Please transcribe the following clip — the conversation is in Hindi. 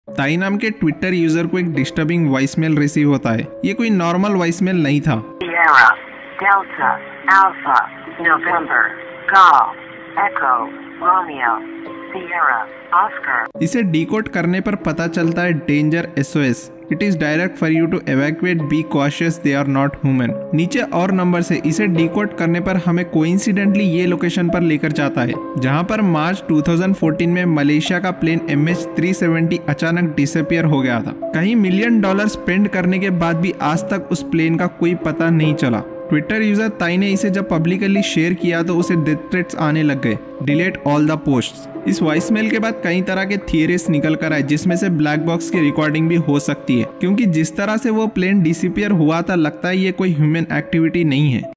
ताई नाम के ट्विटर यूजर को एक डिस्टर्बिंग वॉइसमेल रिसीव होता है। ये कोई नॉर्मल वॉइसमेल नहीं था। Sierra, Delta, Alpha, November, Golf, Echo, Romeo, Sierra, Oscar। इसे डिकोड करने पर पता चलता है danger SOS। It is direct for you to evacuate, be cautious, they are not human. नीचे और नंबर से इसे डिकोड करने पर हमें कोइंसिडेंटली ये लोकेशन पर लेकर जाता है जहां पर मार्च 2014 में मलेशिया का प्लेन MH370 अचानक डिसअपियर हो गया था। कहीं $1 मिलियन स्पेंड करने के बाद भी आज तक उस प्लेन का कोई पता नहीं चला। ट्विटर यूजर ताई ने इसे जब पब्लिकली शेयर किया तो उसे डेथ थ्रेट्स आने लग गए, डिलीट ऑल द पोस्ट्स। इस वॉइसमेल के बाद कई तरह के थियरीज निकल कर आए जिसमें से ब्लैक बॉक्स की रिकॉर्डिंग भी हो सकती है, क्योंकि जिस तरह से वो प्लेन डिसअपियर हुआ था लगता है ये कोई ह्यूमन एक्टिविटी नहीं है।